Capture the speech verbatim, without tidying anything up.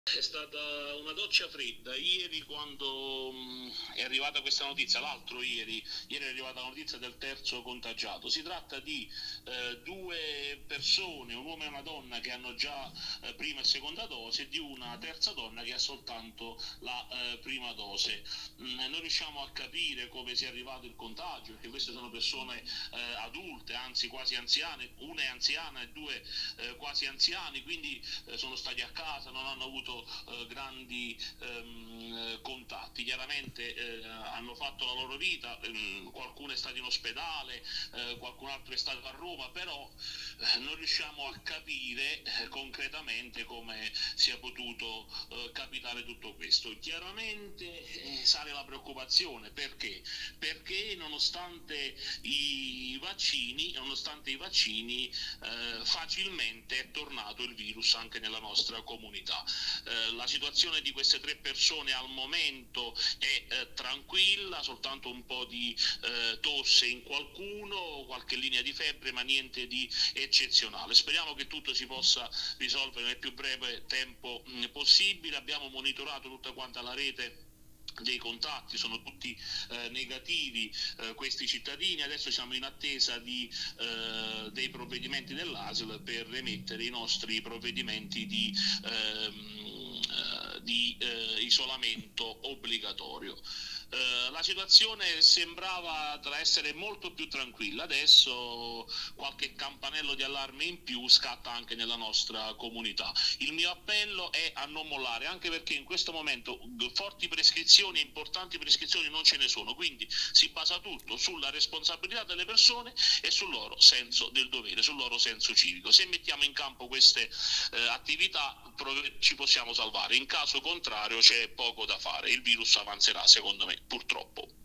È stata una doccia fredda ieri quando mh, è arrivata questa notizia, l'altro ieri, ieri è arrivata la notizia del terzo contagiato. Si tratta di eh, due persone, un uomo e una donna che hanno già eh, prima e seconda dose e di una terza donna che ha soltanto la eh, prima dose. Mm, non riusciamo a capire come sia arrivato il contagio, perché queste sono persone eh, adulte, anzi quasi anziane, una è anziana e due eh, quasi anziani, quindi eh, sono stati a casa, non hanno avuto eh, grandi ehm, contatti. Chiaramente eh, hanno fatto la loro vita, ehm, qualcuno è stato in ospedale, eh, qualcun altro è stato a Roma, però eh, non riusciamo a capire eh, concretamente come sia potuto eh, capitare tutto questo. Chiaramente eh, sale la preoccupazione, perché? Perché nonostante i vaccini, nonostante i vaccini eh, facilmente è tornato il virus anche nella nostra comunità. Eh, la situazione di queste tre persone al momento è eh, tranquilla, soltanto un po' di eh, tosse in qualcuno, qualche linea di febbre, ma niente di eccezionale. Speriamo che tutto si possa risolvere nel più breve tempo mh, possibile. Abbiamo monitorato tutta quanta la rete dei contatti, sono tutti eh, negativi eh, questi cittadini. Adesso siamo in attesa di, eh, dei provvedimenti dell'A S L per emettere i nostri provvedimenti di, ehm, eh, di eh, isolamento obbligatorio. Eh, la situazione sembrava tra essere molto più tranquilla, adesso qualche campanello di allarme in più scatta anche nella nostra comunità. Il mio appello è a non mollare, anche perché in questo momento forti prescrizioni e importanti prescrizioni non ce ne sono, quindi si basa tutto sulla responsabilità delle persone e sul loro senso del dovere, sul loro senso civico. Se mettiamo in campo queste eh, attività ci possiamo salvare, in caso contrario c'è poco da fare, il virus avanzerà secondo me, purtroppo.